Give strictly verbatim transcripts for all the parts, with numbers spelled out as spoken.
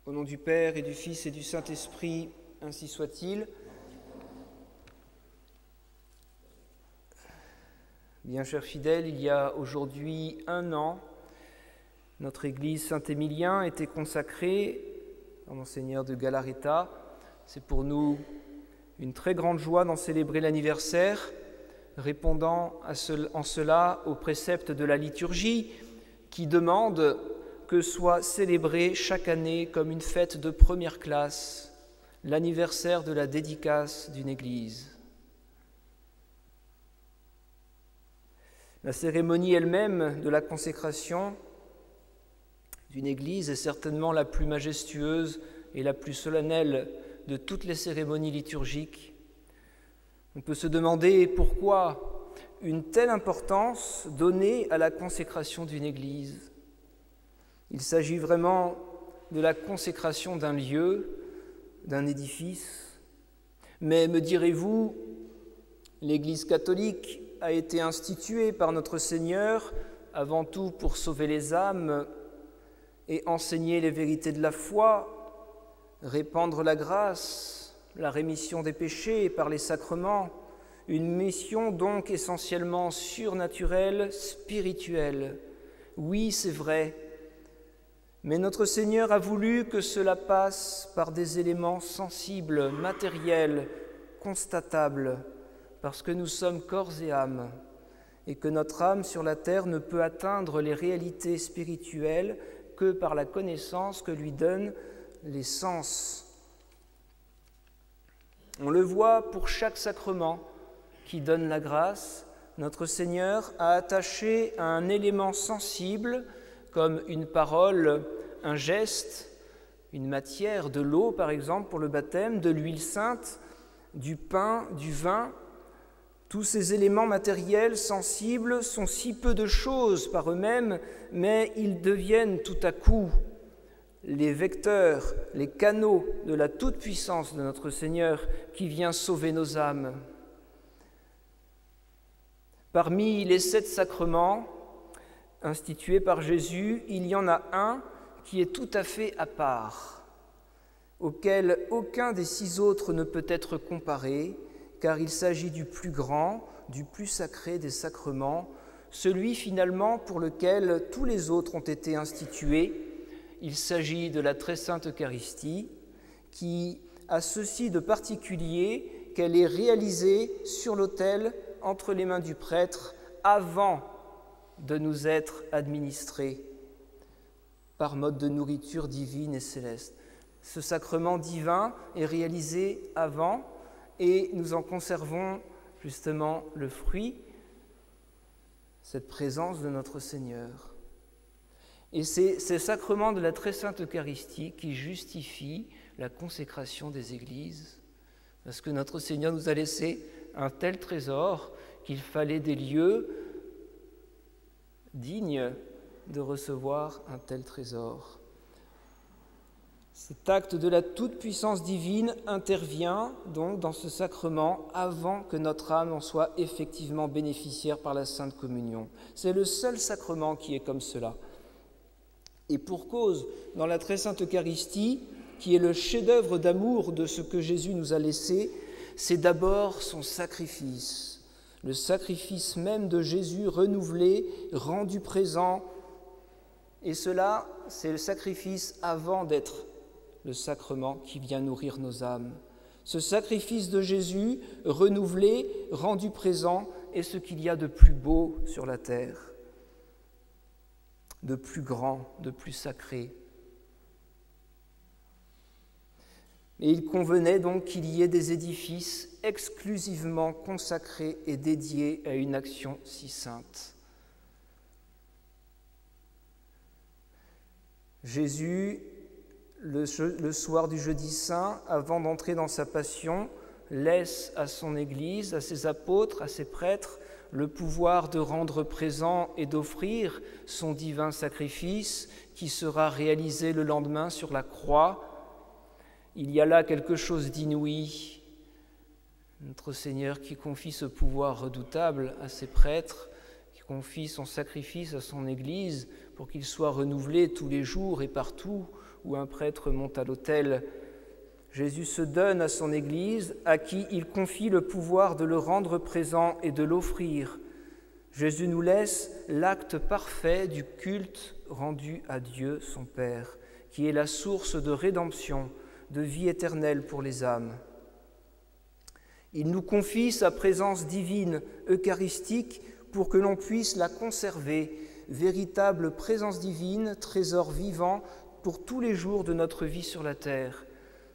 Au nom du Père et du Fils et du Saint-Esprit, ainsi soit-il. Bien chers fidèles, il y a aujourd'hui un an, notre église Saint-Émilien était consacrée à Monseigneur de Galarreta. C'est pour nous une très grande joie d'en célébrer l'anniversaire, répondant à ce, en cela au précepte de la liturgie qui demande que soit célébré chaque année comme une fête de première classe, l'anniversaire de la dédicace d'une église. La cérémonie elle-même de la consécration d'une église est certainement la plus majestueuse et la plus solennelle de toutes les cérémonies liturgiques. On peut se demander pourquoi une telle importance donnée à la consécration d'une église. Il s'agit vraiment de la consécration d'un lieu, d'un édifice. Mais me direz-vous, l'Église catholique a été instituée par notre Seigneur avant tout pour sauver les âmes et enseigner les vérités de la foi, répandre la grâce, la rémission des péchés par les sacrements, une mission donc essentiellement surnaturelle, spirituelle. Oui, c'est vrai. Mais notre Seigneur a voulu que cela passe par des éléments sensibles, matériels, constatables, parce que nous sommes corps et âme, et que notre âme sur la terre ne peut atteindre les réalités spirituelles que par la connaissance que lui donnent les sens. On le voit pour chaque sacrement qui donne la grâce, notre Seigneur a attaché un élément sensible, comme une parole, un geste, une matière, de l'eau par exemple pour le baptême, de l'huile sainte, du pain, du vin. Tous ces éléments matériels, sensibles, sont si peu de choses par eux-mêmes, mais ils deviennent tout à coup les vecteurs, les canaux de la toute-puissance de notre Seigneur qui vient sauver nos âmes. Parmi les sept sacrements institués par Jésus, il y en a un qui est tout à fait à part, auquel aucun des six autres ne peut être comparé, car il s'agit du plus grand, du plus sacré des sacrements, celui finalement pour lequel tous les autres ont été institués. Il s'agit de la très sainte Eucharistie, qui a ceci de particulier qu'elle est réalisée sur l'autel entre les mains du prêtre avant de nous être administrée par mode de nourriture divine et céleste. Ce sacrement divin est réalisé avant et nous en conservons justement le fruit, cette présence de notre Seigneur. Et c'est ce sacrement de la très sainte Eucharistie qui justifie la consécration des églises, parce que notre Seigneur nous a laissé un tel trésor qu'il fallait des lieux dignes de recevoir un tel trésor. Cet acte de la toute-puissance divine intervient donc dans ce sacrement avant que notre âme en soit effectivement bénéficiaire par la Sainte Communion. C'est le seul sacrement qui est comme cela. Et pour cause, dans la très sainte Eucharistie, qui est le chef-d'œuvre d'amour de ce que Jésus nous a laissé, c'est d'abord son sacrifice, le sacrifice même de Jésus renouvelé, rendu présent. Et cela, c'est le sacrifice avant d'être le sacrement qui vient nourrir nos âmes. Ce sacrifice de Jésus, renouvelé, rendu présent, est ce qu'il y a de plus beau sur la terre, de plus grand, de plus sacré. Et il convenait donc qu'il y ait des édifices exclusivement consacrés et dédiés à une action si sainte. Jésus, le, le soir du jeudi saint, avant d'entrer dans sa passion, laisse à son Église, à ses apôtres, à ses prêtres, le pouvoir de rendre présent et d'offrir son divin sacrifice qui sera réalisé le lendemain sur la croix. Il y a là quelque chose d'inouï. Notre Seigneur qui confie ce pouvoir redoutable à ses prêtres, qui confie son sacrifice à son Église pour qu'il soit renouvelé tous les jours et partout où un prêtre monte à l'autel. Jésus se donne à son Église, à qui il confie le pouvoir de le rendre présent et de l'offrir. Jésus nous laisse l'acte parfait du culte rendu à Dieu, son Père, qui est la source de rédemption, de vie éternelle pour les âmes. Il nous confie sa présence divine, eucharistique, pour que l'on puisse la conserver, véritable présence divine, trésor vivant pour tous les jours de notre vie sur la terre.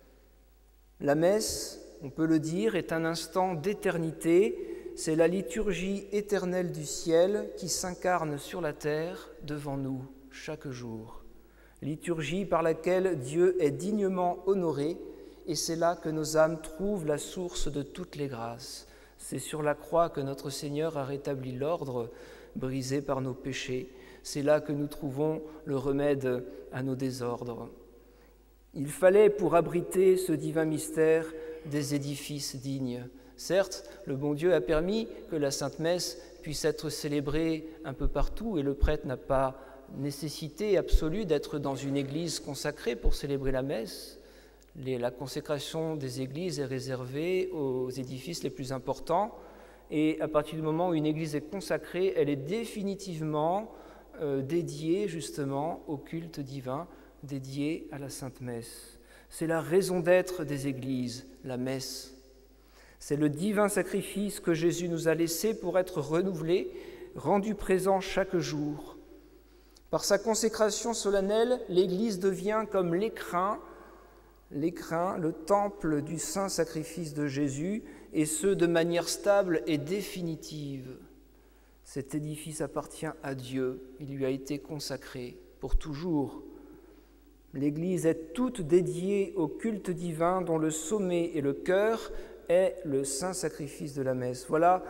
La messe, on peut le dire, est un instant d'éternité, c'est la liturgie éternelle du ciel qui s'incarne sur la terre devant nous chaque jour. Liturgie par laquelle Dieu est dignement honoré, et c'est là que nos âmes trouvent la source de toutes les grâces. C'est sur la croix que notre Seigneur a rétabli l'ordre brisé par nos péchés. C'est là que nous trouvons le remède à nos désordres. Il fallait, pour abriter ce divin mystère, des édifices dignes. Certes, le bon Dieu a permis que la Sainte Messe puisse être célébrée un peu partout et le prêtre n'a pas nécessité absolue d'être dans une église consacrée pour célébrer la messe. Les, la consécration des églises est réservée aux édifices les plus importants et à partir du moment où une église est consacrée, elle est définitivement euh, dédiée justement au culte divin, dédiée à la Sainte Messe. C'est la raison d'être des églises, la messe. C'est le divin sacrifice que Jésus nous a laissé pour être renouvelé, rendu présent chaque jour. Par sa consécration solennelle, l'Église devient comme l'écrin, l'écrin, le temple du saint sacrifice de Jésus, et ce, de manière stable et définitive. Cet édifice appartient à Dieu, il lui a été consacré pour toujours. L'Église est toute dédiée au culte divin dont le sommet et le cœur est le saint sacrifice de la messe. Voilà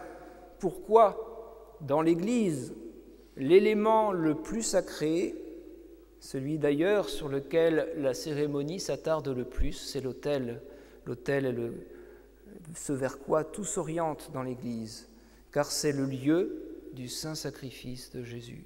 pourquoi, dans l'Église, l'élément le plus sacré, celui d'ailleurs sur lequel la cérémonie s'attarde le plus, c'est l'autel. L'autel est le, ce vers quoi tout s'oriente dans l'Église, car c'est le lieu du saint sacrifice de Jésus.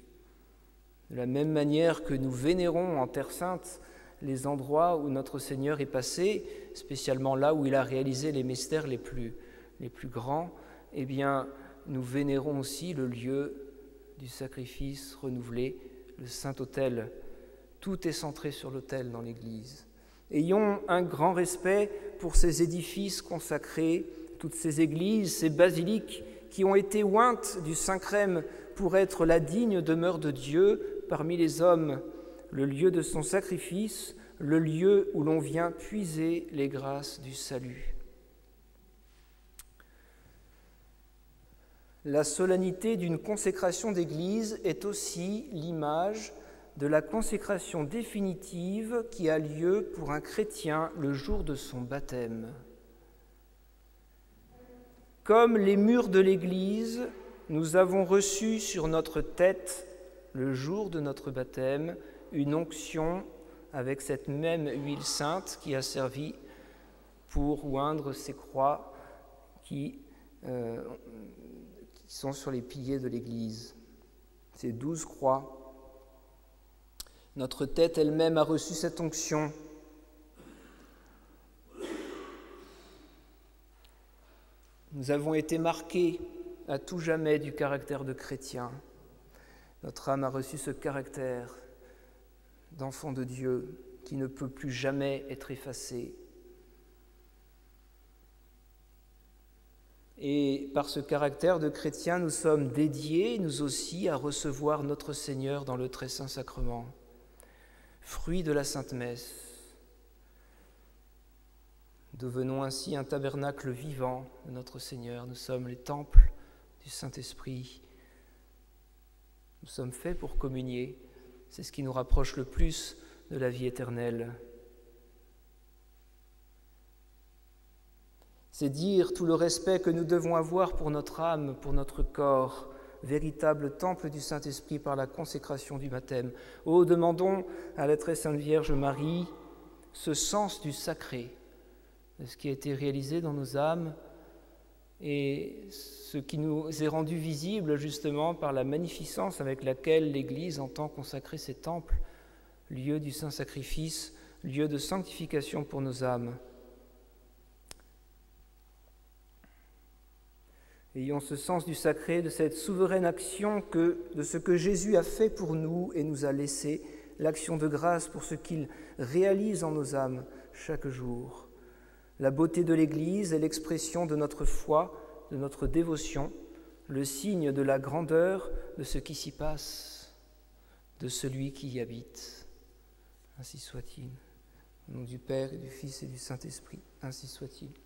De la même manière que nous vénérons en Terre Sainte les endroits où notre Seigneur est passé, spécialement là où il a réalisé les mystères les plus, les plus grands, eh bien, nous vénérons aussi le lieu du sacrifice renouvelé, le Saint-Autel. Tout est centré sur l'autel dans l'Église. Ayons un grand respect pour ces édifices consacrés, toutes ces églises, ces basiliques qui ont été ointes du Saint-Crème pour être la digne demeure de Dieu parmi les hommes, le lieu de son sacrifice, le lieu où l'on vient puiser les grâces du salut. La solennité d'une consécration d'église est aussi l'image de la consécration définitive qui a lieu pour un chrétien le jour de son baptême. Comme les murs de l'église, nous avons reçu sur notre tête, le jour de notre baptême, une onction avec cette même huile sainte qui a servi pour oindre ces croix qui, euh, qui sont sur les piliers de l'Église, ces douze croix. Notre tête elle-même a reçu cette onction. Nous avons été marqués à tout jamais du caractère de chrétien. Notre âme a reçu ce caractère d'enfant de Dieu qui ne peut plus jamais être effacé. Et par ce caractère de chrétien, nous sommes dédiés, nous aussi, à recevoir notre Seigneur dans le très saint sacrement, fruit de la Sainte Messe. Devenons ainsi un tabernacle vivant de notre Seigneur. Nous sommes les temples du Saint-Esprit. Nous sommes faits pour communier. C'est ce qui nous rapproche le plus de la vie éternelle. C'est dire tout le respect que nous devons avoir pour notre âme, pour notre corps, véritable temple du Saint-Esprit par la consécration du baptême. Oh, demandons à la très sainte Vierge Marie ce sens du sacré, de ce qui a été réalisé dans nos âmes et ce qui nous est rendu visible justement par la magnificence avec laquelle l'Église entend consacrer ses temples, lieu du saint sacrifice, lieu de sanctification pour nos âmes. Ayons ce sens du sacré, de cette souveraine action que, de ce que Jésus a fait pour nous et nous a laissé, l'action de grâce pour ce qu'il réalise en nos âmes chaque jour. La beauté de l'Église est l'expression de notre foi, de notre dévotion, le signe de la grandeur de ce qui s'y passe, de celui qui y habite. Ainsi soit-il. Au nom du Père et du Fils et du Saint-Esprit, ainsi soit-il.